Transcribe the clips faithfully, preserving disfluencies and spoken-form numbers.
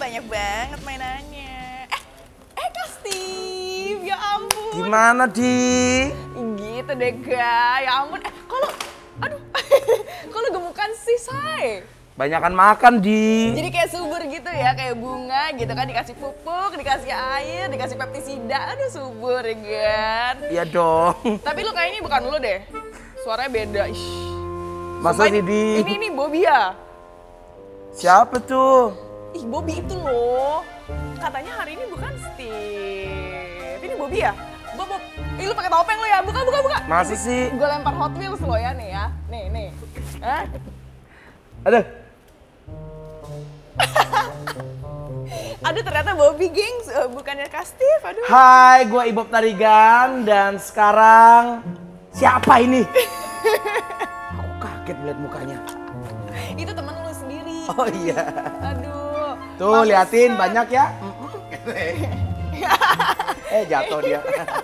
banyak banget mainannya. Eh, eh Kak Steve, ya ampun. Gimana, Di? Gitu deh, Kak. Ya ampun. Eh, kalau, aduh, kalau gemukan sih, say. Banyakan makan, Di. Jadi kayak subur gitu ya, kayak bunga gitu kan. Dikasih pupuk, dikasih air, dikasih pestisida. Aduh, subur ya kan. Iya dong. Tapi lu kayaknya bukan lu deh. Suaranya beda. Ih. Masa Sumpah sih, ini, Di? ini, ini Bobby ya? Siapa tuh? Ih, Bobby itu loh. Katanya hari ini bukan Steve. Ini Bobby ya? Bob, Bob. Ih, lu pakai topeng lo ya? Buka, buka, buka. Masa sih? Gue lempar Hot Wheels lo ya nih ya. Nih, nih. Hah? Aduh. Aduh, ternyata Bobby, gengs. Uh, bukannya Kak Steve, aduh. Hai, gue Ibob Tarigan dan sekarang siapa ini? Aku kaget melihat mukanya. Itu temen lu sendiri. Oh iya. Aduh. Tuh, Masa- liatin banyak ya. Eh, jatuh dia.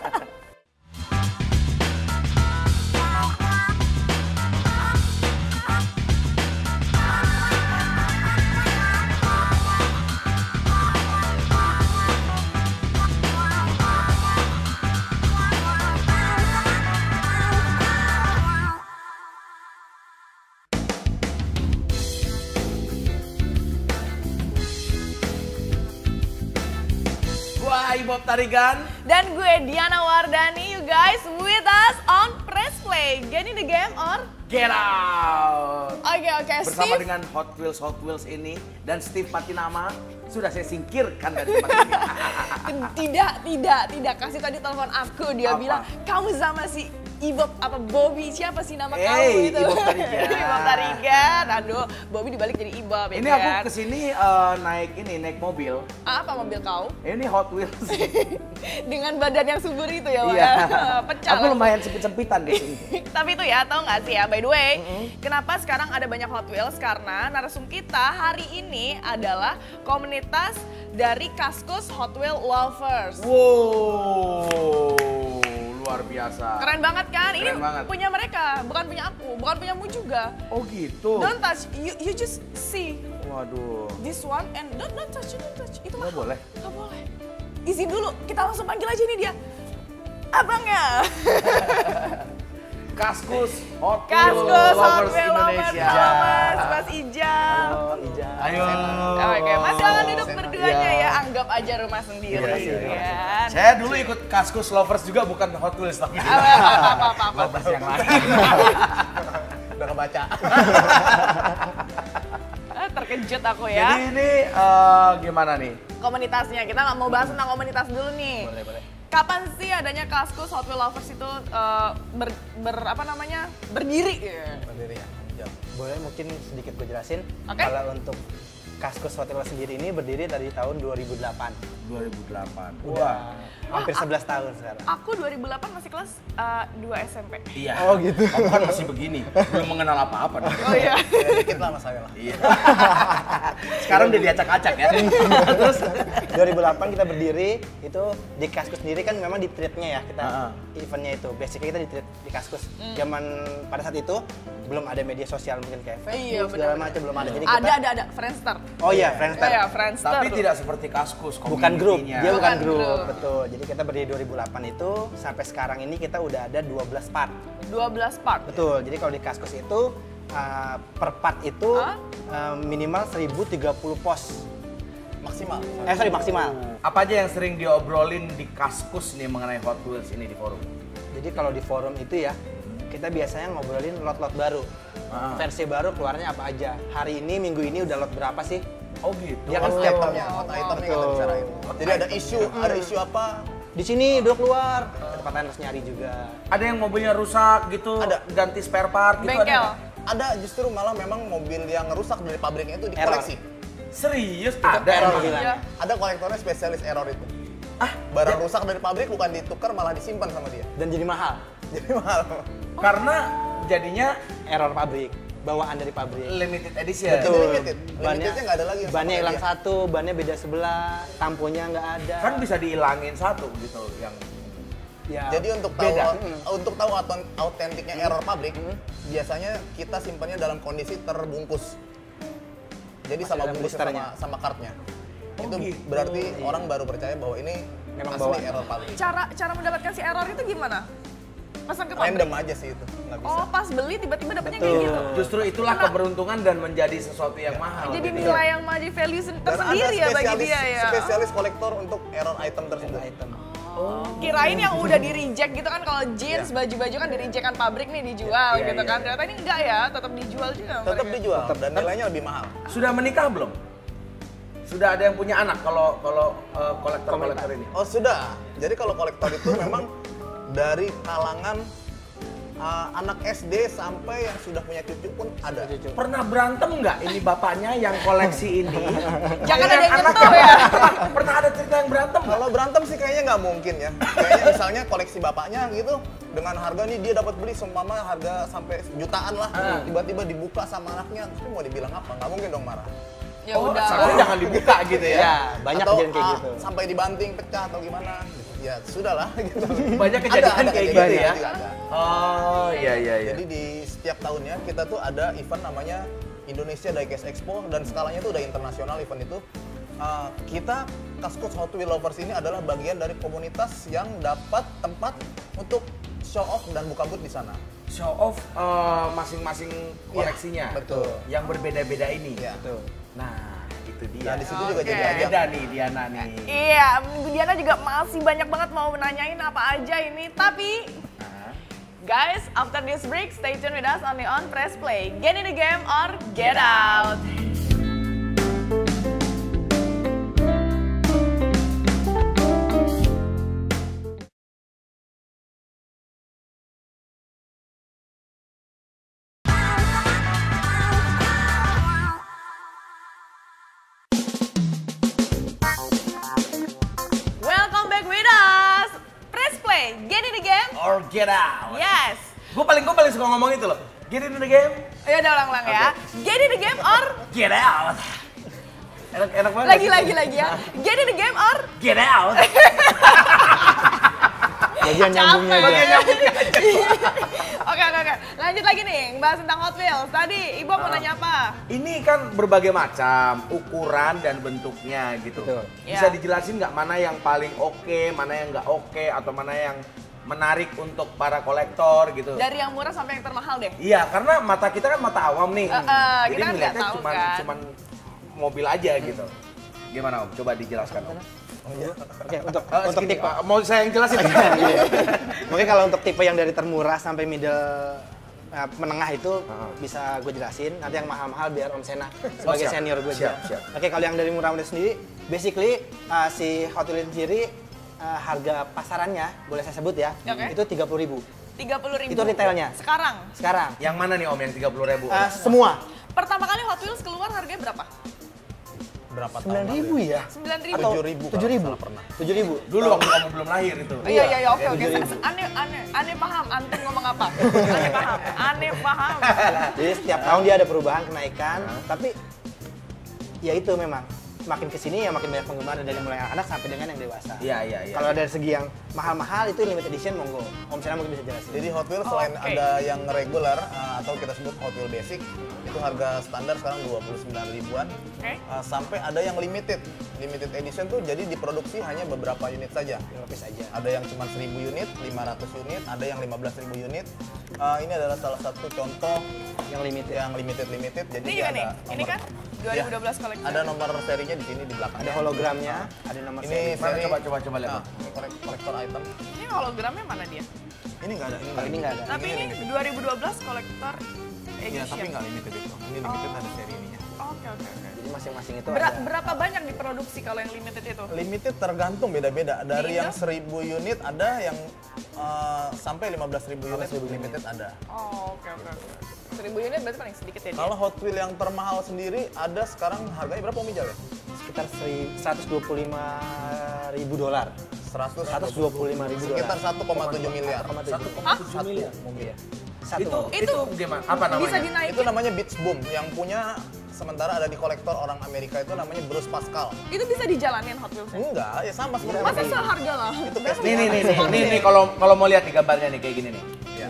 Gua Ibob Tarigan. Dan gue Diana Wardani, you guys with us on Press Play. Get in the game or? Get out. Oke, oke, Bersama Steve. dengan Hot Wheels Hot Wheels ini dan Steve Patinama sudah saya singkirkan dari tempat ini. Tidak, tidak, tidak. Kasih tadi telepon aku, dia Apa? bilang, kamu sama si Ibob apa Bobby, siapa sih nama Hey, kamu itu? Ibob Tarigan. Ibob Tarigan. Aduh, Bobby dibalik jadi Ibob ya Ini kan? aku kesini eh, naik ini naik mobil. Apa mobil kau? Ini Hot Wheels. Dengan badan yang subur itu ya, Wak? Iya. Pecah. Aku langsung. lumayan sempit-sempitan di sini. Tapi itu ya, tau gak sih ya, by the way, kenapa sekarang ada banyak Hot Wheels? Karena narasum kita hari ini adalah komunitas dari Kaskus Hot Wheel Lovers. Wow, luar biasa. Keren banget kan? Ini Keren banget. punya mereka, bukan punya aku, bukan punyamu juga. Oh gitu. Don't touch, you, you just see Waduh. this one and don't, don't touch, don't touch. Itu Nggak mahal. boleh. Nggak boleh. Izin dulu, kita langsung panggil aja nih dia. Abangnya. Kaskus Hot Wheels Kaskus Hot Lovers Wheel Lovers, Indonesia. Lovers, Mas Ijam. Ayo. Oke, Mas jangan duduk Iya. berduanya ya, anggap aja rumah sendiri Iya, iya, iya. kan. Saya dulu ikut Kaskus Lovers juga bukan Hot Wheels tapi Apa, apa, apa, apa, apa. Lovers yang lain. Udah kebaca. Ah, terkejut aku ya. Jadi ini eh, gimana nih? Komunitasnya, kita nggak mau bahas tentang komunitas dulu nih. Boleh, boleh. Kapan sih adanya Kaskus Hot Wheel Lovers itu eh, ber, ber- apa namanya berdiri? Ya. Berdiri ya. Jawab. Boleh mungkin sedikit gue jelasin. Oke. Kalau untuk Kaskus Hot Wheels sendiri ini berdiri dari tahun dua ribu delapan. dua ribu delapan. Udah hampir Wah, sebelas tahun sekarang. Aku dua ribu delapan masih kelas eh, dua S M P. Iya. Oh, gitu. Kamu kan masih begini, belum mengenal apa-apa. dong. Oh iya. Ya, dikit lah mas saya lah. Iya. Sekarang udah diacak-acak ya. Terus dua ribu delapan kita berdiri, itu di Kaskus sendiri kan memang di treat-nya ya kita Ah, ah. eventnya itu. Basically kita di treat di Kaskus. Zaman pada saat itu belum ada media sosial mungkin kayak Facebook Iya, segala benar. macam belum ada. Jadi kita Ada, ada, ada. Friendster. Oh iya, Friendster. Iya, Friendster. tapi tidak seperti Kaskus, Bukan grup, community-nya. dia bukan Bukan grup, grup. betul. Jadi kita berdiri dua ribu delapan itu sampai sekarang ini kita udah ada dua belas part. dua belas part. Betul. Jadi kalau di Kaskus itu uh, per part itu Hah? uh, minimal seribu tiga puluh pos. Maksimal. Eh sorry maksimal. Apa aja yang sering diobrolin di Kaskus nih mengenai Hot Wheels ini di forum? Jadi kalau di forum itu ya kita biasanya ngobrolin lot-lot baru. Ah. Versi baru keluarnya apa aja. Hari ini minggu ini udah lot berapa sih? Oh gitu. Dia kan Hot setiap itemnya, hot itemnya kita Betul. bicarain. Jadi ada isu, ada isu apa? Di sini udah keluar. Kecepatan harus nyari juga. Ada yang mobilnya rusak gitu, Ada. ganti spare part gitu. Bengkel. Ada. Ada justru malah memang mobil yang rusak dari pabriknya itu dikoleksi. Serius? Ada Ada. error emang? bilang. Iya. Ada kolektornya spesialis error itu. Ah, barang rusak dari pabrik bukan ditukar malah disimpan sama dia. Dan jadi mahal. Jadi mahal. Karena jadinya Error pabrik, bawaan dari pabrik. limited edition. Jadi limited. Bannya, Limitednya nggak ada lagi yang sama bannya kayak hilang dia. satu, bannya beda sebelah, tamponya nggak ada. Kan bisa dihilangin satu gitu yang Ya, Jadi untuk tahu Beda. untuk tahu auton- autentiknya error pabrik, biasanya kita simpannya dalam kondisi terbungkus. Jadi Masih sama ada bungkus blisternya. sama sama kartnya. itu gitu. berarti orang baru percaya bahwa ini Memang asli bawaan. error pabrik. Cara cara mendapatkan si error itu gimana? Pesan ke pabrik? Random aja sih itu, nggak bisa. Oh, pas beli tiba-tiba dapetnya kayak gitu. Justru itulah keberuntungan dan menjadi sesuatu yang mahal. Jadi gitu. nilai yang menjadi value sen- Dan tersendiri ya bagi spesialis, dia ya. spesialis kolektor untuk error item tersebut. Item. Oh. Kirain yang udah di reject gitu kan, kalau jeans, baju-baju kan di reject kan pabrik nih dijual Iya, gitu iya, kan. iya. Ternyata ini enggak ya, tetap dijual juga. Tetap mereka. dijual dan nilainya lebih mahal. Sudah menikah belum? Sudah ada yang punya anak kalau kalau uh, kolektor-kolektor ini? Oh sudah. Jadi kalau kolektor itu memang dari kalangan uh, anak S D sampai yang sudah punya cucu pun ada. Pernah berantem nggak ini bapaknya yang koleksi ini? Jangan dengan ada yang anaknya? nyentuh ya. Pernah ada cerita yang berantem nggak? Kalau berantem sih kayaknya nggak mungkin ya. Kayaknya misalnya koleksi bapaknya gitu dengan harga nih dia dapat beli seumpama harga sampai jutaan lah. Ah. Tiba-tiba dibuka sama anaknya, terus mau dibilang apa? Nggak mungkin dong marah. Ya Oh, udah. seharusnya jangan dibuka gitu ya? Ya, banyak atau kejadian kayak ah, gitu. sampai dibanting pecah atau gimana? Ya sudahlah gitu. Banyak kejadian Ada, ada kayak kejadian gitu ya? juga ada. Oh iya iya iya. Jadi di setiap tahunnya kita tuh ada event namanya Indonesia Diecast Expo dan skalanya tuh udah internasional event itu. Uh, kita Kaskus Hot Wheels Lovers ini adalah bagian dari komunitas yang dapat tempat untuk show off dan buka booth di sana. Show off uh, masing-masing koleksinya. Iya, betul. Yang berbeda-beda ini. Iya. Betul. Nah, itu dia. Nah di situ juga Oke. jadi ajang. Beda nih Diana nih. Iya, Bu Diana juga masih banyak banget mau nanyain apa aja ini. Tapi, guys, after this break, stay tune with us only on Press Play. Get in the game or get out. Welcome back with us. Press Play. Get in the game. Or get out. Yes. Gue paling gue paling suka ngomong itu loh. Get in the game, Ya udah ulang-ulang ya. Get in the game or get out. Enak enak banget. lagi lagi lagi ya. Get in the game or Get out. Bagian nyambungnya Capek. aja. Oke oke oke. Lanjut lagi nih, bahas tentang Hot Wheels. Tadi Ibu mau nanya apa? Ini kan berbagai macam ukuran dan bentuknya gitu. Betul. Bisa Ya. dijelasin nggak mana yang paling oke, mana yang nggak oke, atau mana yang menarik untuk para kolektor gitu? Dari yang murah sampai yang termahal deh. Iya, karena mata kita kan mata awam nih. Eh, eh, Jadi kita kan nggak ngeliatnya tahu cuman, kan. cuman mobil aja gitu. Gimana Om? Coba dijelaskan Om. Oke, untuk Eh, untuk segini, tipe Pak. Mau saya yang jelasin? mungkin kalau untuk tipe yang dari termurah sampai middle uh, menengah itu Ah. bisa gue jelasin. Nanti yang mahal-mahal biar Om Sena Oh, sebagai siap. senior gue Siap, aja. siap. Oke, kalau yang dari murah-murah sendiri, basically uh, si Hot Wheels sendiri uh, harga pasarannya boleh saya sebut ya, Oke. itu tiga puluh ribu. tiga puluh ribu. Itu retailnya. Sekarang. Sekarang Yang mana nih Om yang tiga puluh ribu? uh, semua Pertama kali Hot Wheels keluar harganya berapa? Berapa tahun sembilan lalu ribu ya? ya? sembilan ribu. Tujuh ribu tujuh ribu. kalau pernah. tujuh ribu. Dulu waktu kamu belum lahir itu. Iya iya iya oke oke. tujuh ribu. Aneh aneh aneh paham. Antum ngomong apa? Aneh paham. Aneh paham. Jadi setiap tahun dia ada perubahan kenaikan, tapi ya itu memang makin kesini ya makin banyak penggemar dari mulai anak sampai dengan yang dewasa. Iya iya iya. Kalau dari segi yang mahal-mahal itu limited edition monggo. Om Sena mungkin bisa jelasin. Jadi Hot Wheels selain Oke. ada yang regular uh, atau kita sebut Hot Wheels Basic, itu harga standar sekarang dua puluh sembilan ribuan. Oke. Uh, sampai ada yang limited. Limited edition tuh jadi diproduksi hanya beberapa unit saja. lima piece aja. Ada yang cuma seribu unit, lima ratus unit, ada yang lima belas ribu unit. Uh, ini adalah salah satu contoh Yang limited. yang limited limited. Jadi Ini dia juga nih. ada Ini nomor- kan dua ribu dua belas Ya, koleksi. ada nomor serinya di sini di belakang. Ada hologramnya, ada nomor Ini seri. Mana, seri. coba, coba, coba lihat, Nah, Bang. ini kolek- kolektor item. Ini hologramnya mana dia? Ini nggak ada. Ini Oh, ini nggak ada. Tapi ini dua ribu dua belas kolektor Iya, edition. tapi nggak limited itu. Ini limited ada seri ininya. Oke oke oke. Jadi masing-masing itu Ber- ada. berapa banyak diproduksi kalau yang limited itu? Limited tergantung beda-beda. Dari Di yang Indo? seribu unit ada yang uh, sampai lima belas ribu unit ribu limited ada. Oh oke oke oke. seribu unit berarti paling sedikit ya dia? Kalau Hot Wheels yang termahal sendiri ada sekarang harganya berapa Om Ijal ya? Sekitar seri- seratus dua puluh lima ribu dolar. seratus seratus dua puluh lima ribu dolar. sekitar satu koma tujuh miliar. satu koma tujuh Satu miliar. mobil. Satu. Itu, itu Itu gimana? Apa namanya? Bisa dinaikin? Itu namanya Beats Boom yang punya sementara ada di kolektor orang Amerika itu namanya Bruce Pascal. Itu bisa dijalanin Hot Wheels? Enggak, ya sama seperti Masa ini. seharga lah? Itu Nih nih nih nih nih, nih kalau kalau mau lihat nih gambarnya nih kayak gini nih. Ya.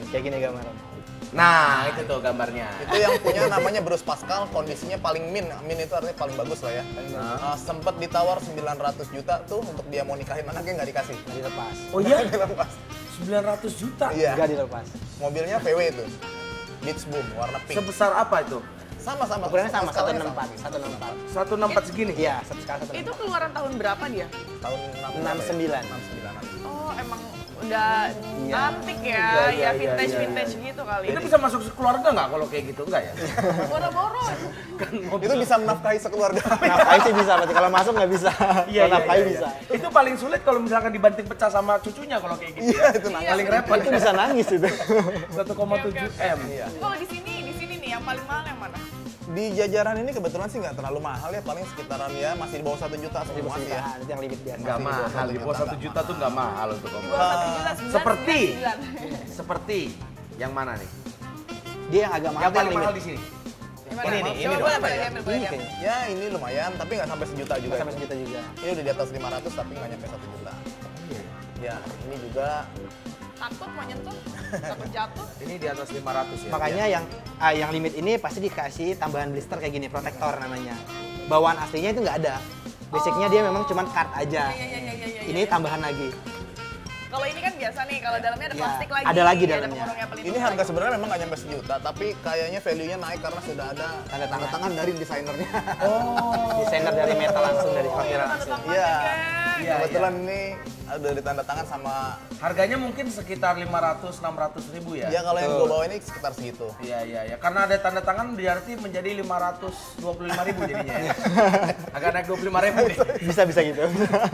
Kayak gini gambaran. Nah, itu tuh gambarnya. Itu yang punya namanya Bruce Pascal, kondisinya paling min. Min itu artinya paling bagus lah ya. Uh, sempet ditawar sembilan ratus juta tuh untuk dia mau nikahin anaknya, nggak dikasih. Nggak dilepas. Oh iya? Nggak dilepas. sembilan ratus juta? Iya. Nggak dilepas. Mobilnya V W itu. Beach Boom, warna pink. Sebesar apa itu? Sama-sama. Ukurannya sama, satu skalanya enam empat. sama. satu enam empat. seratus enam puluh empat segini? Iya, satu skala satu enam Itu empat. keluaran tahun berapa dia? Tahun enam sembilan. enam sembilan. Oh, emang udah Iya. antik ya, Iya, iya, ya iya, vintage iya, vintage iya. gitu kali. Itu bisa masuk keluarga nggak kalau kayak gitu? Enggak ya? Boro-boro. Itu bisa menafkahi sekeluarga. Nafkahi sih bisa, berarti kalau masuk nggak bisa. Iya, Kalau nafkahi bisa. Itu paling sulit kalau misalkan dibanting pecah sama cucunya kalau kayak gitu. Iya, ya. itu Iya, paling bener. repot. Itu bisa nangis itu. satu koma tujuh M. Iya. Kalau di sini, di sini nih yang paling mahal yang mana? Di jajaran ini kebetulan sih nggak terlalu mahal ya, paling sekitaran ya masih di bawah satu juta Di semua bawah sih ya. jutaan, itu yang limit biasa. Nggak Masih di bawah mahal, satu di bawah juta, satu nggak juta tuh nggak mahal untuk Di kamu. bawah satu juta sembilan. Seperti sembilan. seperti yang mana nih? Dia yang agak mahal, Yang itu paling mahal limit. di sini. Gimana? Ini nih, ini Coba dong. boleh, Apa boleh ya? diambil, boleh Ini diambil. kayaknya. Ya ini lumayan, tapi nggak sampai sejuta juga. Nggak sampai sejuta juga. Ini udah di atas lima ratus tapi nggak nyampe satu juta. Ya ini juga Takut mau nyentuh, takut jatuh. Ini di atas lima ratus ya. Makanya yang ah, yang limit ini pasti dikasih tambahan blister kayak gini, protektor namanya. Bawaan aslinya itu nggak ada. Basicnya dia memang cuma card aja. Iya, iya, iya, iya, iya, Ini iya. tambahan lagi. Kalau ini kan biasa nih, kalau dalamnya ada Iya, plastik lagi. ada lagi ada dalamnya. pengurungnya pelindung ini harga lagi. sebenarnya memang nggak nyampe sejuta, tapi kayaknya value-nya naik karena sudah ada Tanda tangan. tangan dari desainernya. Oh. Desainer dari metal langsung dari Oh, Hot iya, Wheels tanda langsung. tangan Iya. ya, geng. Iya, Kebetulan ini ada ditanda tangan sama Harganya mungkin sekitar lima ratus enam ratus ribu ya? ya kalau yang Betul. gue bawa ini sekitar segitu. Iya, iya, iya. Karena ada tanda tangan berarti menjadi lima ratus dua puluh lima ribu jadinya ya. Agak naik dua puluh lima ribu nih. Bisa bisa gitu.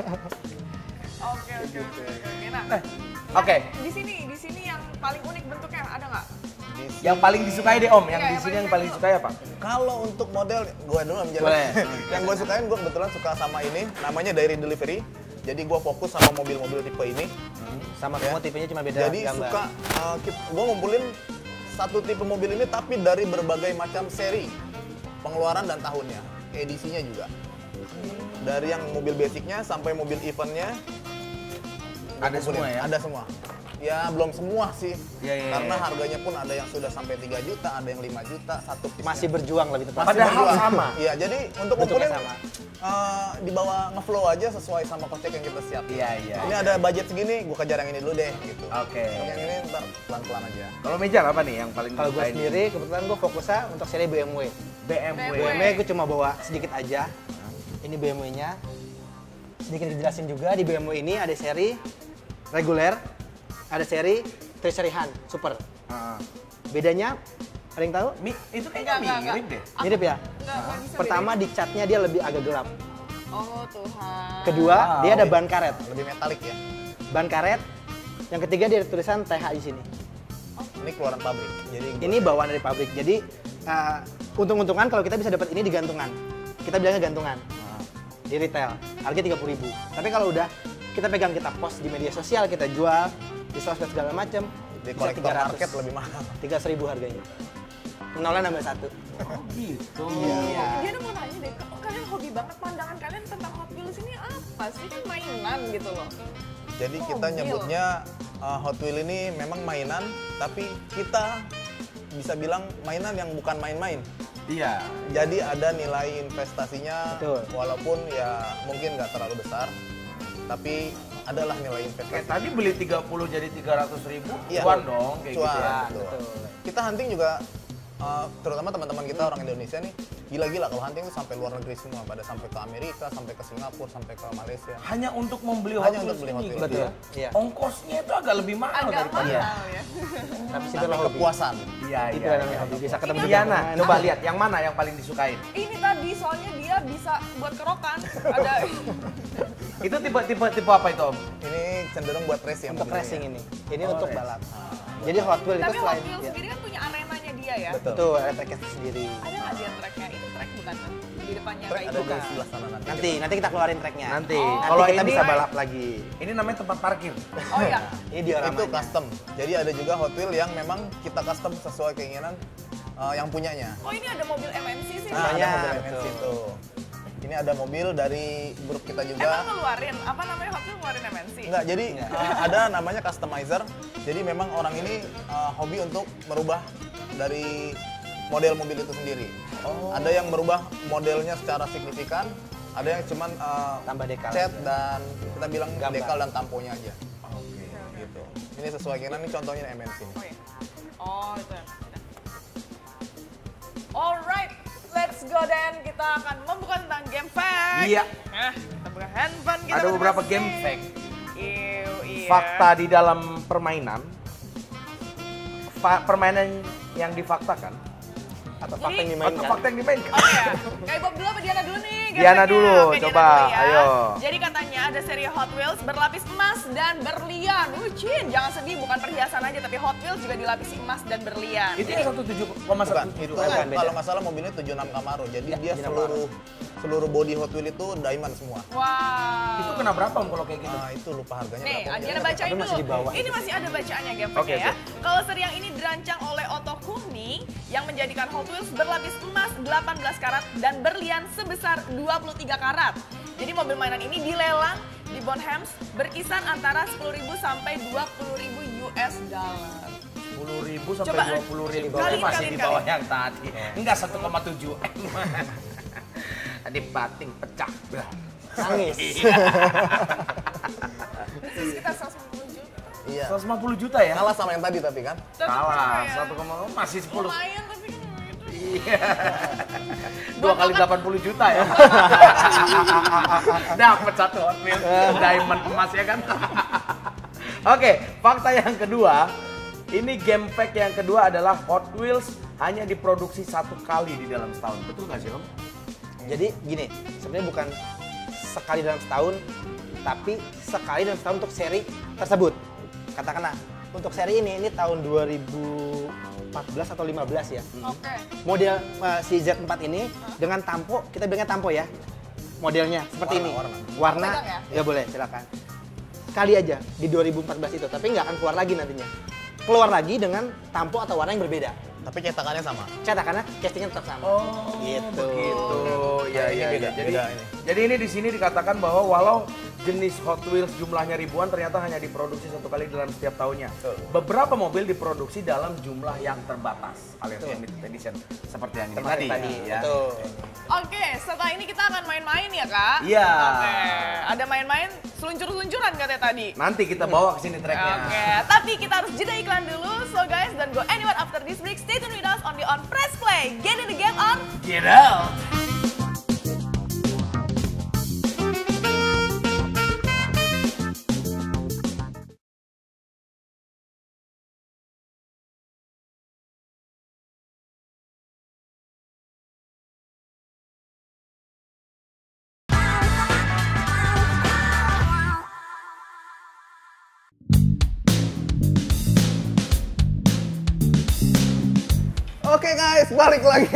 Oke, oke, oke, oke. Nah, Oke, di sini, di sini yang paling unik bentuknya ada nggak? Di sini- yang paling disukai deh Om, yang Iya, di yang sini yang paling paling disukai apa? Kalau untuk model, gue dulu ambil Boleh. yang gue sukain, gue kebetulan suka sama ini, namanya Dairy Delivery. Jadi gue fokus sama mobil-mobil tipe ini. Sama Ya. semua tipenya cuma beda Jadi gambar. suka, uh, gue ngumpulin satu tipe mobil ini tapi dari berbagai macam seri pengeluaran dan tahunnya, edisinya juga. Dari yang mobil basicnya sampai mobil eventnya. gua Ada kumpulin. semua ya? Ada semua. Ya belum semua sih, Iya, iya, karena iya. harganya pun ada yang sudah sampai tiga juta, ada yang lima juta, satu piece. Masih berjuang lebih tepat. Padahal berjuang. sama. Iya, jadi untuk Bentuknya ngumpulin sama. uh, dibawa ngeflow aja sesuai sama kocek yang kita siapin. Iya, iya, Ini iya. ada budget segini, gue kejar yang ini dulu deh gitu. Oke. Untuk yang ini ntar pelan-pelan aja. Kalau Mejal apa nih yang paling Kalau gue disukai? sendiri kebetulan gue fokusnya untuk seri B M W. B M W. B M W gue cuma bawa sedikit aja. Ini B M W-nya. Sedikit dijelasin juga di B M W ini ada seri reguler, ada seri Treasury Hunt Super. Ah. Bedanya ada yang tahu? Mi, itu kayaknya Enggak, enggak, mirip enggak. deh. Mirip ya? Nggak, nggak bisa Pertama di catnya dia lebih agak gelap. bedain. Oh Tuhan. Kedua Wow. dia ada ban karet. Lebih metalik ya. Ban karet. Yang ketiga dia ada tulisan T H di sini. Ini keluaran pabrik. Jadi gua- Ini bawaan dari pabrik. Jadi uh, untung-untungan kalau kita bisa dapat ini di gantungan. Kita bilangnya gantungan. Di retail. Harga tiga puluh ribu. Tapi kalau udah kita pegang, kita post di media sosial, kita jual di sosmed segala macam, di bisa kolektor market lebih mahal. tiga ratus ribu harganya. Nolnya nambah satu. Oh gitu. Iya. Dia udah mau nanya deh, oh, kalian hobi banget, pandangan kalian tentang Hot Wheels ini apa sih? Kan mainan gitu loh. Jadi kita Mobil. nyebutnya uh, Hot Wheel ini memang mainan, tapi kita bisa bilang mainan yang bukan main-main. Iya. Jadi ada nilai investasinya, Betul. walaupun ya mungkin nggak terlalu besar, tapi adalah nilai Kayak investasi. tadi beli tiga puluh jadi tiga ratus ribu, Iya. cuan dong kayak Cuan. gitu ya. Betul. betul. Kita hunting juga, uh, terutama teman-teman kita orang Indonesia nih, gila-gila kalau hunting tuh sampai luar negeri semua, pada sampai ke Amerika, sampai ke Singapura, sampai ke Malaysia. Hanya untuk membeli Hot Hanya Wheels untuk beli Hot ini Wheels. gitu Betul. ya. Iya. Ongkosnya itu agak lebih mahal Agak daripada. mahal ya. Tapi itu Sampai adalah hobi. kepuasan. Iya, Itu iya. namanya hobi. Bisa ketemu di Diana, gantungan. coba lihat yang mana yang paling disukain. Ini tadi soalnya dia bisa buat kerokan. Ada Itu tipe-tipe tipe apa itu Om? Ini cenderung buat race ya. Untuk mobilnya. racing ini. Ini Oh, untuk race. balap. Jadi Hot Wheels itu tapi Hot selain Wheels ya, sendiri kan punya arenanya dia ya. Betul. betul ada tracknya sendiri. Ada nggak dia tracknya? Itu track bukan kan? Di depannya Track kayak ada itu di kan? sebelah sana nanti. Nanti nanti kita keluarin tracknya. Nanti. Oh. Nanti Kalau kita ini bisa balap lagi. ini namanya tempat parkir. Oh iya. Ini dioramanya. Itu custom. Jadi ada juga Hot Wheel yang memang kita custom sesuai keinginan uh, yang punyanya. Oh ini ada mobil M N C sih. Nah, ada Banyak, mobil M N C betul. itu. Ini ada mobil dari grup kita Emang juga. ngeluarin, apa namanya Hot Wheels ngeluarin M N C? Enggak, jadi uh, ada namanya customizer. Jadi memang orang ini uh, hobi untuk merubah dari model mobil itu sendiri. Oh. Ada yang merubah modelnya secara signifikan, ada yang cuman uh, Tambah dekal. cat dan kita bilang Gambar. dekal dan tamponya aja. Gitu. Ini sesuai keinginan, ini contohnya M N C. Oh iya. Oh itu ya. Alright, let's go then. Kita akan membuka tentang game fact. Iya. Nah, kita buka handphone kita. Ada beberapa masing-masing. game fact. Iu, iya. Fakta di dalam permainan. Fa permainan yang difaktakan Atau Jadi- fakta yang atau dimainkan. fakta yang dimainkan. Oh iya, kayak Bob dulu apa Diana dulu nih? game Diana fact-nya? dulu, Oke, Diana coba, dulu ya. ayo. Jadi katanya ada seri Hot Wheels berlapis emas dan berlian. Ucin, jangan sedih, bukan perhiasan aja, tapi Hot Wheels juga dilapisi emas dan berlian. Itu yang satu tujuh koma Bukan, satu itu tujuh. bukan, beda. kalau nggak salah mobilnya tujuh enam Camaro. Jadi Ya, dia tujuh enam seluruh seluruh body Hot Wheels itu diamond semua. Wow. Itu kena berapa Om kalau kayak gitu? Nah, itu lupa harganya Nih, berapa. Diana bacain Tapi dulu. masih di bawah. Ini masih ada bacaannya game Oke, ya. oke. Kalau seri yang ini dirancang oleh Otto Kuhni yang menjadikan Hot Wheels berlapis emas delapan belas karat dan berlian sebesar dua puluh tiga karat. Jadi mobil mainan ini dilelang di Bonhams berkisar antara sepuluh ribu sampai dua puluh ribu U S dollar. sepuluh ribu sampai Coba, dua puluh ribu. kali, Masih kali, di bawah kali. yang tadi. Enggak satu koma tujuh M. Tadi bating pecah. Nangis. Itu sekitar seratus lima puluh juta. Iya. seratus lima puluh juta ya? Kalah sama yang tadi tapi kan. Tetep Kalah, lumayan. satu koma masih sepuluh. Lumayan tapi kan gitu. Iya. Dua kali delapan puluh juta ya. Dapat satu Hot Wheels diamond emas ya kan. Oke, fakta yang kedua. Ini game fact yang kedua adalah Hot Wheels hanya diproduksi satu kali di dalam setahun. Betul nggak sih Om? Jadi gini, sebenarnya bukan sekali dalam setahun, tapi sekali dalam setahun untuk seri tersebut. Katakanlah, untuk seri ini, ini tahun dua ribu empat belas atau lima belas ya. Oke. Model uh, si Z empat ini dengan tampo, kita bilangnya tampo ya. Modelnya seperti Warna, ini. warna. Warna, Pegang ya? ya boleh, silakan. Kali aja di dua ribu empat belas itu, tapi nggak akan keluar lagi nantinya. Keluar lagi dengan tampo atau warna yang berbeda. Tapi cetakannya sama. Cetakannya castingnya tetap sama. Oh, gitu. begitu. Ya, Ini ya, beda, ya. Jadi, beda ini. jadi ini di sini dikatakan bahwa walau jenis Hot Wheels jumlahnya ribuan ternyata hanya diproduksi satu kali dalam setiap tahunnya. Betul. Beberapa mobil diproduksi dalam jumlah yang terbatas alias Betul. limited edition seperti yang ini Seperti tadi. tadi. Ya. Betul. Oke, setelah ini kita akan main-main ya kak? Iya. Oke, ada main-main seluncur-seluncuran katanya tadi. Nanti kita bawa ke sini tracknya. Oke, tapi kita harus jeda iklan dulu. So guys, don't go anywhere after this break. Stay tuned with us only on Press Play. Get in the game on. Get out. Oke guys, balik lagi.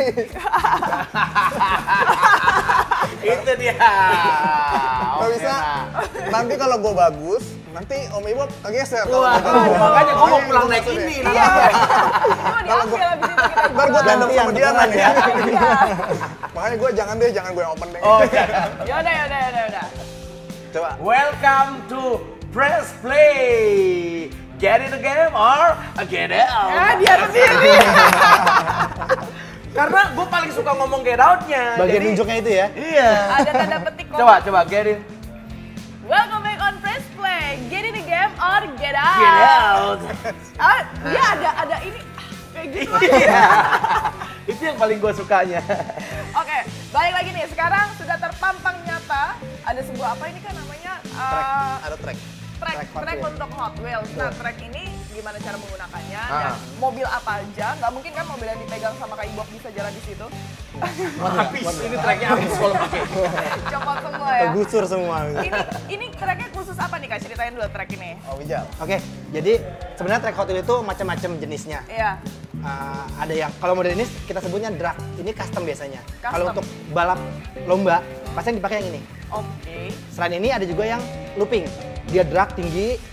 Itu dia. Gak Oke, bisa. nah. Nanti kalau gue bagus, nanti Om Ibo kegeser. Kalau Wah, gua bagus. makanya gua mau pulang gua naik maksudnya. ini. Iya. Cuma diambil abis itu kita Ntar gue tandem sama Gantian, Diana nih ya. Iya. Makanya gue jangan deh, jangan gue yang open deh. Oh, iya. Yaudah, yaudah, yaudah, yaudah. Coba. Welcome to Press Play. Get in the game or get out. Eh, dia sendiri. Karena gue paling suka ngomong get out-nya. Bagian Jadi- nunjuknya itu ya. Iya. Ada tanda petik kok. Coba, coba get in. Welcome back on Press Play. Get in the game or get out. Get out. Ah, dia ada ada ini ah, kayak gitu. Iya. Itu yang paling gue sukanya. Oke, balik lagi nih. Sekarang sudah terpampang nyata ada sebuah apa ini kan namanya eh, Ada track. track, Track Hot track Wheels. untuk Hot Wheels. Nah, track ini gimana cara menggunakannya Ah. dan mobil apa aja? Nggak mungkin kan mobil yang dipegang sama Kak Ibob bisa jalan di situ. Habis, ini tracknya habis kalau pakai. Copot semua ya. Tergusur semua. Ini ini tracknya khusus apa nih Kak? Ceritain dulu track ini. Oh, Wijal. Oke, jadi sebenarnya track Hot Wheels itu macam-macam jenisnya. Iya. Uh, ada yang kalau model ini kita sebutnya drag, ini custom biasanya. Custom. Kalau untuk balap lomba, pasti yang dipakai yang ini. Oke. Selain ini ada juga yang looping, dia drag tinggi,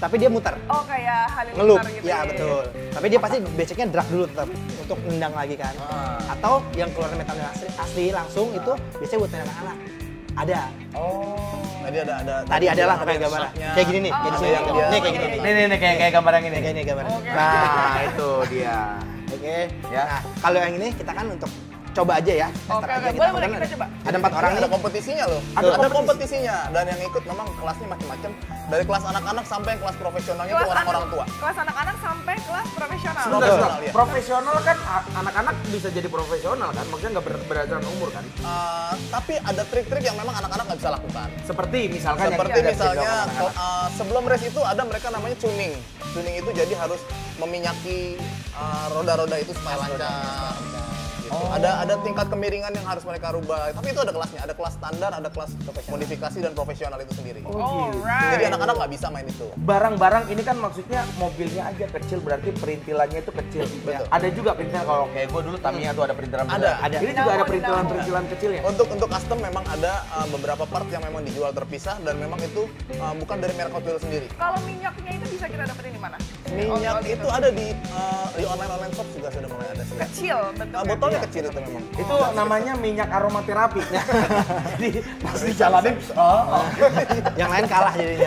tapi dia muter. Oh kayak Ngelup, halilintar gitu ya betul. Tapi dia pasti basicnya drag dulu tetap untuk nendang lagi kan. Ah. Atau yang keluar metalnya asli, asli langsung itu biasanya buat main anak-anak. Ada. Oh. Tadi ada ada. Tadi ada lah pakai gambar. shocknya. Kayak gini nih, Oh, kayak di ada sini. yang Nih dia- kayak iya, gini. iya. Nih nih nih kayak kayak gambar yang ini. Kayak gini gambar. Oke. Nah, itu dia. Oke. Ya. Nah, kalau yang ini kita kan untuk coba aja ya. tester Oke, aja. oke. Kita Boleh, boleh, kebetulan kita coba. Ada empat orang Ini nih. ada kompetisinya loh. Ada Ada, kompetisi. kompetisinya dan yang ikut memang kelasnya macam-macam. Dari kelas anak-anak sampai yang kelas profesionalnya itu Kelas orang-orang anak- tua. Kelas anak-anak sampai kelas profesional. Sebentar, Profesional, sebentar. iya. Profesional kan a- anak-anak bisa jadi profesional kan, maksudnya nggak ber- berdasarkan umur kan. Uh, tapi ada trik-trik yang memang anak-anak nggak bisa lakukan. Seperti misalkan yang Seperti kita ada misalnya video anak-anak. uh, sebelum race itu ada mereka namanya tuning. Tuning itu jadi harus meminyaki uh, roda-roda itu supaya lancar. Gitu. Oh. Ada ada tingkat kemiringan yang harus mereka rubah. Tapi itu ada kelasnya, ada kelas standar, ada kelas modifikasi dan profesional itu sendiri. Alright. Jadi anak-anak nggak bisa main itu. Barang-barang ini kan maksudnya mobilnya aja kecil, berarti perintilannya itu kecil. Betul. Ada juga perintilan kalau kayak gue dulu Tamiya tuh ada perintilan. Ada, ada. Ini juga ada perintilan-perintilan kecilnya. Untuk untuk custom memang ada uh, beberapa part yang memang dijual terpisah dan memang itu uh, bukan dari merek Hot Wheels sendiri. Kalau minyaknya itu bisa kita dapetin di mana? Minyak Oh, oh, itu ada di uh, di online online shop juga sudah mulai ada sih. kecil Uh, bentuknya. botolnya Iya. kecil itu memang. Itu namanya minyak aromaterapi. Jadi pas dijalanin, oh, oh. Yang lain kalah jadinya.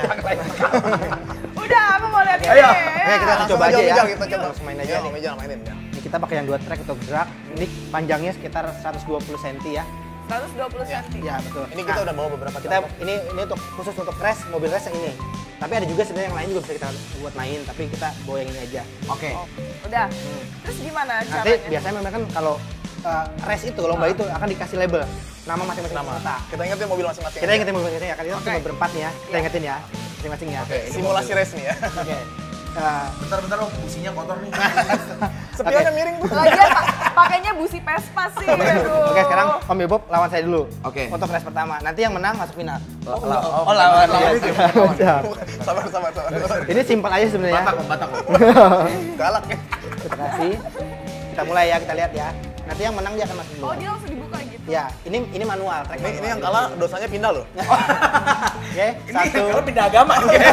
Udah, aku mau lihat ini. Ayo. Oke, kita Langsung coba aja ya. Mijal, kita coba Langsung main aja Iya, nih. Mijal mainin ya. Ini kita pakai yang dua track untuk drag. Ini panjangnya sekitar seratus dua puluh sentimeter ya. seratus dua puluh Ya. senti. Ya betul. Ini kita Nah, udah bawa beberapa kita contoh. ini ini untuk khusus untuk race, mobil race yang ini. Tapi ada juga sebenarnya yang lain juga bisa kita buat main, tapi kita bawa yang ini aja. Oke. Oh, udah. Terus gimana Nanti caranya? biasanya memang kan kalau uh, race itu lomba itu akan dikasih label nama masing-masing Nama. peserta. Kita ingetin mobil masing-masing. Kita aja. ingetin mobil masing-masing ya, kan itu Oke. cuma berempat nih ya. Kita Iya. ingetin ya, masing-masing ya. Oke, simulasi race nih ya. Oke. Uh, Bentar-bentar, oh, businya kotor nih. Spionnya Oke. miring tuh. Lagian pa- pakainya busi Vespa sih. Aduh. Oke, sekarang Om Bob lawan saya dulu. Oke. Untuk race pertama. Nanti yang menang masuk final. Oh, Oh, lawan lawan. lawan. Siap. sabar, sabar, sabar. sabar. Ini simpel aja sebenarnya. Batak, Om, batak. Om. Galak ya. Terima kasih. Kita mulai ya, kita lihat ya. Nanti yang menang dia akan masuk dulu. Oh, dia langsung dibuka gitu. Ya, ini ini manual, track Ini, manual. ini yang kalah dosanya pindah loh. Oke, Ini satu, kalau pindah agama.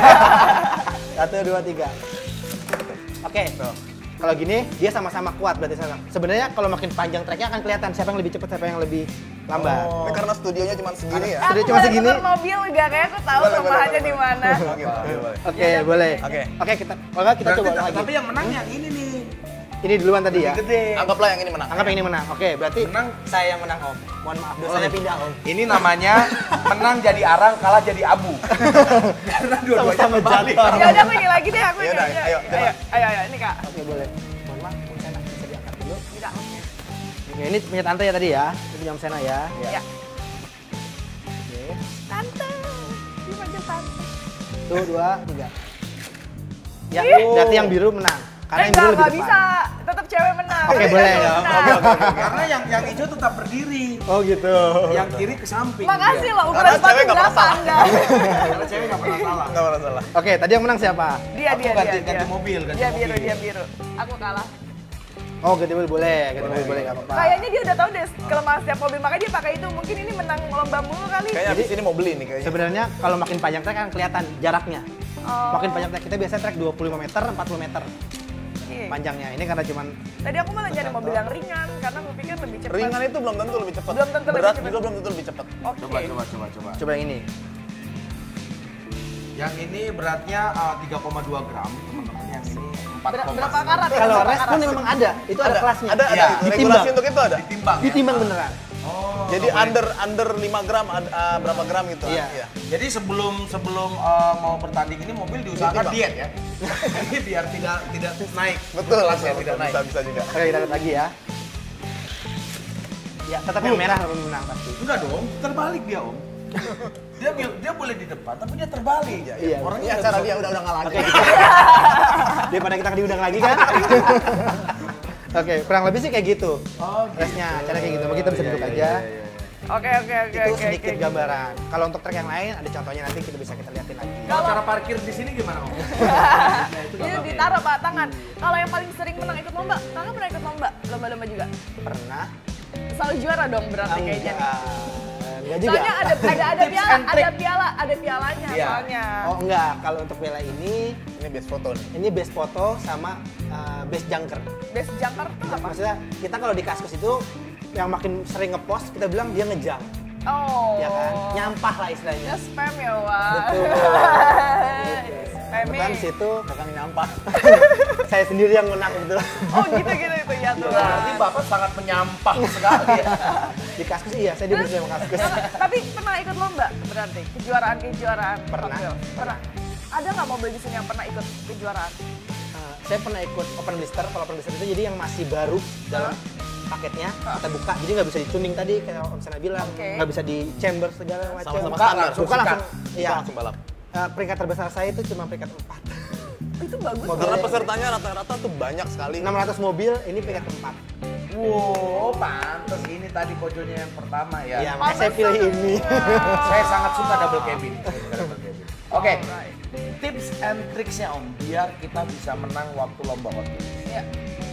satu, dua, tiga. Oke. Kalau gini dia sama-sama kuat berarti sama. Sebenarnya kalau makin panjang tracknya akan kelihatan siapa yang lebih cepat, siapa yang lebih lambat. Ini karena studionya cuma segini ya. Sudah Aku cuma boleh segini? putar mobil gak? Kayak aku tahu Boleh, boleh, kelemahannya boleh, di boleh. mana. Oke, boleh, boleh. Oke, boleh. Oke. Oke, kita kalau nggak kita Berarti, coba lagi. tapi yang menang yang ini nih. Ini duluan tadi ya. Lebih gede. Anggaplah yang ini menang. Anggap yang ini menang. Oke, berarti Menang. saya yang menang, Om. Mohon maaf, dosanya pindah, Om. Ini namanya menang jadi arang, kalah jadi abu. Karena dua-duanya Sama-sama terbalik. jatuh. Ya udah aku ini lagi deh, aku ini Yaudah, aja. ayo, ayo, ayo, ayo, ini Kak. Oke, boleh. Mohon maaf, Om Sena bisa diangkat dulu. Tidak. Oke, ini punya tante ya tadi ya. Ini punya Om Sena ya. Ya. Oke. Tante. Dia manggil tante. Satu, dua, tiga. Ya, Ih. berarti yang biru menang. Karena Eh, yang biru enggak, lebih enggak depan. bisa. Tetap cewek menang. Oke, Tetap boleh. cewek Ya, menang. Oke, oke, oke. Karena yang yang hijau tetap berdiri. Oh gitu. Yang kiri ke samping. Makasih dia. loh, ukuran Karena sepatu cewek nggak berapa pernah Anda? Karena cewek nggak pernah salah. Enggak pernah salah. Oke, tadi yang menang siapa? Dia, Aku dia, ganti- dia. ganti dia. mobil, ganti Dia biru, mobil. dia biru. Aku kalah. Oh, ganti mobil boleh, ganti mobil boleh nggak apa-apa. Kayaknya dia udah tahu deh kelemahan setiap mobil, makanya dia pakai itu. Mungkin ini menang lomba mulu kali. Kayaknya abis ini mau beli nih kayaknya. Sebenarnya kalau makin panjang track kan kelihatan jaraknya. Oh, Makin panjang track kita biasanya track dua puluh lima meter, empat puluh meter oke. panjangnya. Ini karena cuman Tadi aku malah nyari mobil yang ringan, karena aku pikir lebih cepat. Ringan itu belum tentu lebih cepat. Belum tentu lebih Berat cepat. juga belum tentu lebih cepat. Oke. Coba, coba, coba, coba. coba yang ini. Yang ini beratnya uh, tiga koma dua gram, teman-teman. Yang ini empat Ber- koma berapa karat? Kalau Berapa race pun karat? memang ada, itu ada, kelasnya. Ada, ada. Iya. Regulasi Ditimbang. untuk itu ada. Ditimbang. ya? Ditimbang beneran. Oh. Jadi nggak boleh. under under lima gram ad- uh, berapa gram gitu. Iya. Jadi sebelum sebelum uh, mau bertanding ini mobil diusahakan Ditimbang. diet ya. Jadi biar tidak tidak naik. Betul, Kelasnya betul, tidak betul. naik. Bisa, bisa juga. Oke, kita lihat lagi ya. Ya, tetap yang merah lebih menang pasti. Enggak dong, terbalik dia om. Dia bil- dia boleh di depan, tapi dia terbalik. Iya, Iya. Orangnya nggak acara bisa- dia udah udah ngalah Oke, aja. gitu. Daripada kita diundang lagi kan? Oke, kurang lebih sih kayak gitu. Oh, Race-nya, cara kayak gitu. Kita bisa Iya, duduk iya, aja. iya, iya. Oke, oke, oke, Itu oke. sedikit oke. gambaran. Kalau untuk track yang lain ada contohnya nanti kita bisa kita liatin lagi. Kalau cara parkir di sini gimana om? Ini ditaruh pak tangan. Kalau yang paling sering menang ikut lomba, kakak pernah ikut lomba, lomba-lomba juga. Pernah? Selalu juara dong berarti kayaknya nih. Enggak juga. Soalnya ada ada ada Tips piala, and trick. ada piala, ada pialanya Iya. soalnya. Oh enggak, kalau untuk piala ini Ini base foto nih. Ini base foto sama uh, base junker. Base junker itu apa? Maksudnya kita kalau di Kaskus itu yang makin sering ngepost kita bilang dia ngejang. Oh. Ya kan? Nyampah lah istilahnya. Ya spam ya, Wak. Betul. Spamming. Bukan situ kakang nyampah. Saya sendiri yang menang gitu. Oh gitu-gitu itu ya tuh. Berarti Bapak sangat menyampah sekali ya. Di Kaskus iya, saya diberi sama Kaskus. Tapi pernah ikut lomba berarti? Kejuaraan-kejuaraan? Pernah. Hot Wheels? Pernah. Ada nggak mobil di sini yang pernah ikut kejuaraan? Uh, saya pernah ikut open blister. Kalau open blister itu jadi yang masih baru dalam paketnya kita buka, jadi nggak bisa dituning tadi kayak Om Sena bilang, Oke. nggak bisa di chamber segala macam. Sama-sama Buka standar, langsung, buka sikat. langsung, iya. Langsung balap. Uh, peringkat terbesar saya itu cuma peringkat empat. Itu bagus. Mobil- Karena pesertanya rata-rata tuh banyak sekali. enam ratus mobil, ini peringkat keempat. Wow, pantes ini tadi kojonya yang pertama ya. Iya, makanya saya pilih ini. Saya sangat suka double cabin. Saya suka double cabin. Oke, Alright. tips and tricksnya Om biar kita bisa menang waktu lomba Hot Wheels. Iya.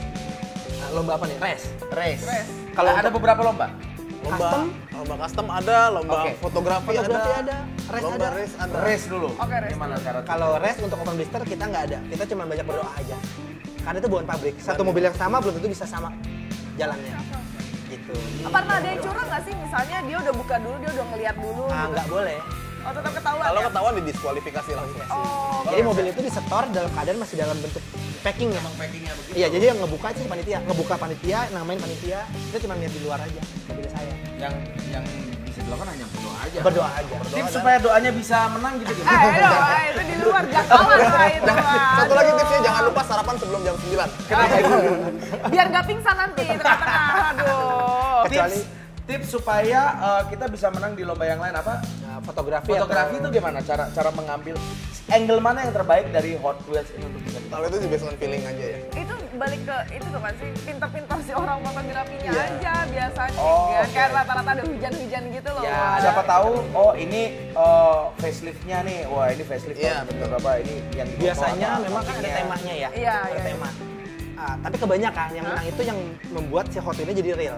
Nah, lomba apa nih? Race. Race. Race. Kalau ada beberapa lomba. Lomba Custom? lomba custom ada, lomba Oke. fotografi, Fotografi ada, ada, race lomba ada. race ada. Race dulu. Oke, race Gimana dulu. cara? Kalau race untuk open blister kita nggak ada, kita cuma banyak berdoa aja. Karena itu bukan pabrik. Satu mobil yang sama belum tentu bisa sama jalannya. Gitu. Pernah ada yang curang nggak sih? Misalnya dia udah buka dulu, dia udah ngeliat dulu. Nah, gitu. nggak boleh. Oh tetap ketahuan Kalau ya? ketahuan didiskualifikasi langsung. Oh, Jadi oke. mobil itu disetor dalam keadaan masih dalam bentuk packing ya. Emang packingnya begitu. Iya, jadi yang ngebuka itu panitia, ngebuka panitia, namain panitia, kita cuma lihat di luar aja mobil saya. Yang yang bisa dilakukan hanya berdoa aja. Berdoa aja. Tips supaya doanya bisa menang gitu Eh, gimana? ayo, eh, itu di luar jangkauan lah itu. Wak. Satu lagi Aduh. tipsnya jangan lupa sarapan sebelum jam sembilan. Kenapa itu? Biar nggak pingsan nanti di tengah-tengah. Aduh. Tips tips supaya uh, kita bisa menang di lomba yang lain apa? Nah, fotografi, Fotografi atau- itu gimana? Cara cara mengambil angle mana yang terbaik dari Hot Wheels ini untuk bisa kita? Kalau itu sih based on feeling aja ya. Itu balik ke itu tuh kan sih pintar-pintar si orang fotografinya Iya. aja biasanya Oh, kan oke. kayak rata-rata ada hujan-hujan gitu loh. Ya, Wak. siapa tahu oh ini uh, faceliftnya nih. Wah, ini facelift Iya, tahun betul. berapa ini yang di biasanya foto apa, memang kan ada motifnya. temanya ya. Iya, ada iya. tema. Ah, tapi kebanyakan yang menang itu yang membuat si Hot Wheels-nya jadi real.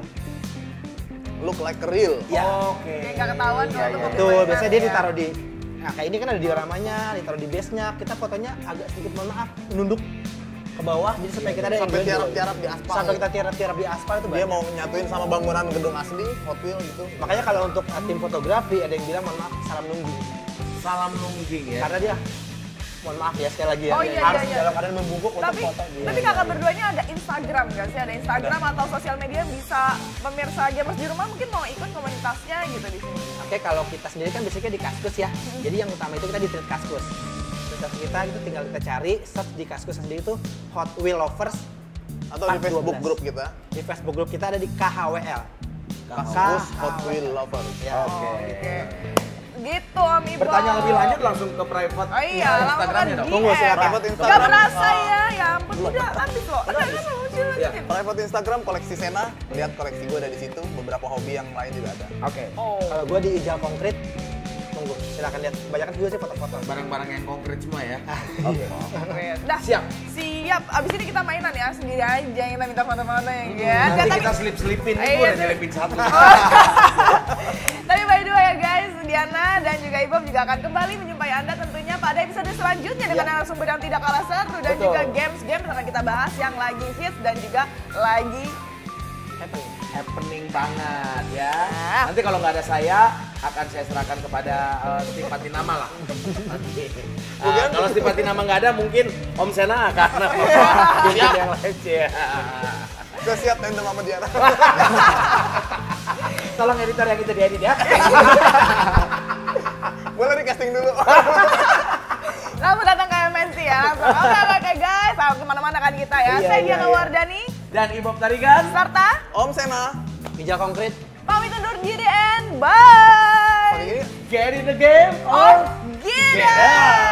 Look like a real. Ya. Oke. Kayak nggak ketahuan Iya, kalau iya, tuh iya. Betul, Mainan biasanya dia ya. ditaruh di, nah kayak ini kan ada dioramanya, ditaruh di base-nya, kita fotonya agak sedikit mohon maaf, nunduk ke bawah, jadi supaya kita ada Sampai angle tiarap-tiarap di aspal. Sampai kita tiarap-tiarap di aspal itu Dia banyak. mau nyatuin sama bangunan gedung asli, Hot Wheels gitu. Makanya kalau untuk uh, tim fotografi ada yang bilang mohon maaf salam nungging, Salam nungging ya. karena dia mohon maaf ya sekali lagi ya, Oh, iya, harus iya, iya. dalam keadaan membungkuk untuk Tapi, foto. Iya, tapi iya, kakak iya. berduanya ada Instagram nggak sih? Ada Instagram atau sosial media yang bisa pemirsa gamers di rumah mungkin mau ikut komunitasnya gitu di sini. Oke, kalau kita sendiri kan basicnya di Kaskus ya. Jadi yang utama itu kita di Trade Kaskus. Trade kita itu tinggal kita cari search di Kaskus sendiri itu Hot Wheel Lovers Atau di Part Facebook dua belas. grup kita. Di Facebook grup kita ada di K H W L. Kaskus Hot Wheel Lovers. Ya. Oke. Oke. Gitu Om Ibo. Bertanya lebih lanjut langsung ke private Oh iya, langsung kan Instagramnya dong. Tunggu, silakan. Private Gak Instagram. berasa Ah. ya, ya ampun udah habis loh. Udah, udah, udah, udah, Iya. lanjutin. Private Instagram koleksi Sena, lihat koleksi gue ada di situ. Beberapa hobi yang lain juga ada. Oke. Oh. Kalau gue di Ijal Konkret, tunggu silakan lihat. Kebanyakan juga sih foto-foto. Barang-barang yang konkret semua ya. Oke. Keren. Dah, Siap. Siap. Abis ini kita mainan ya, sendiri aja kita minta foto-foto ya. Hmm, Ya. nanti Tapi- kita selip-selipin nih, Iya, gue udah tuh. nyelipin satu. Tapi by the way ya guys, Diana dan juga Ibob juga akan kembali menjumpai Anda tentunya pada episode selanjutnya dengan narasumber yang tidak kalah seru dan Betul. juga games-games akan kita bahas yang lagi hits dan juga lagi Happening. Happening banget ya. Nah. Nanti kalau nggak ada saya, akan saya serahkan kepada uh, Steve Patinama lah. Nanti. Uh, kalau Steve Patinama nggak ada, mungkin Om Sena akan siap yang lain sih. Gue siap tandem sama Diana. Tolong editor yang itu diedit ya. Boleh di casting dulu. langsung datang ke M N C ya. Langsung. Oke oke guys, sampai kemana-mana kan kita ya. Iya, Saya iya, Diana iya. Wardani, Dan Ibob Tarigan. serta Om Sena. Ijal Konkret. pamit undur diri and bye. Pakai gini. Get in the game Oh, or gila. get out.